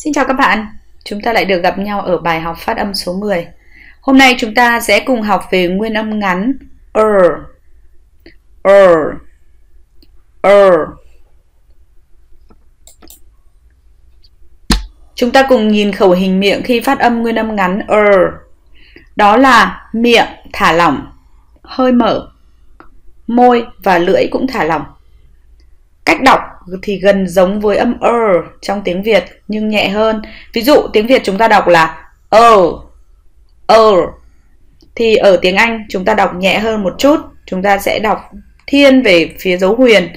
Xin chào các bạn, chúng ta lại được gặp nhau ở bài học phát âm số 10. Hôm nay chúng ta sẽ cùng học về nguyên âm ngắn Chúng ta cùng nhìn khẩu hình miệng khi phát âm nguyên âm ngắn Đó là miệng thả lỏng, hơi mở, môi và lưỡi cũng thả lỏng. Cách đọc thì gần giống với âm trong tiếng Việt nhưng nhẹ hơn. Ví dụ tiếng Việt chúng ta đọc là thì ở tiếng Anh chúng ta đọc nhẹ hơn một chút. Chúng ta sẽ đọc thiên về phía dấu huyền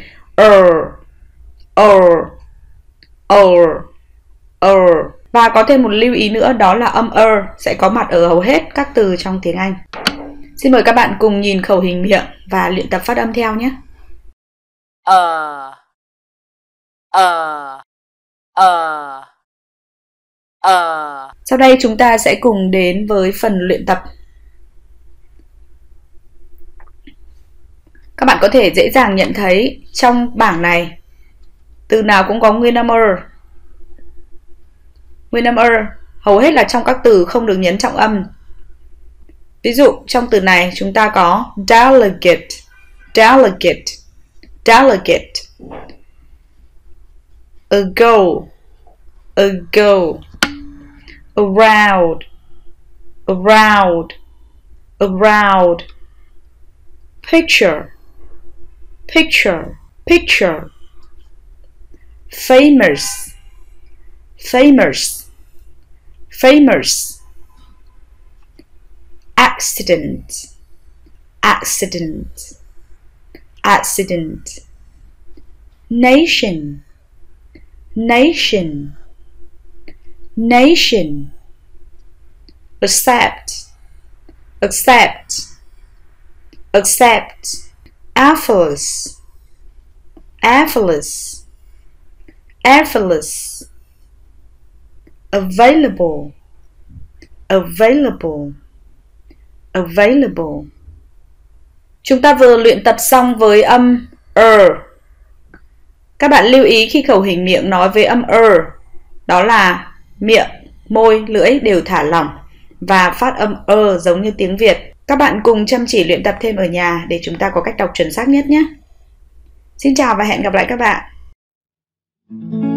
Và có thêm một lưu ý nữa, đó là âm sẽ có mặt ở hầu hết các từ trong tiếng Anh. Xin mời các bạn cùng nhìn khẩu hình miệng và luyện tập phát âm theo nhé. Sau đây chúng ta sẽ cùng đến với phần luyện tập. Các bạn có thể dễ dàng nhận thấy trong bảng này từ nào cũng có nguyên âm Nguyên âm hầu hết là trong các từ không được nhấn trọng âm. Ví dụ trong từ này chúng ta có delicate, ago, around, picture, famous, accident, nation, accept, effortless, available. Chúng ta vừa luyện tập xong với âm Các bạn lưu ý khi khẩu hình miệng nói với âm đó là miệng, môi, lưỡi đều thả lỏng và phát âm giống như tiếng Việt. Các bạn cùng chăm chỉ luyện tập thêm ở nhà để chúng ta có cách đọc chuẩn xác nhất nhé. Xin chào và hẹn gặp lại các bạn.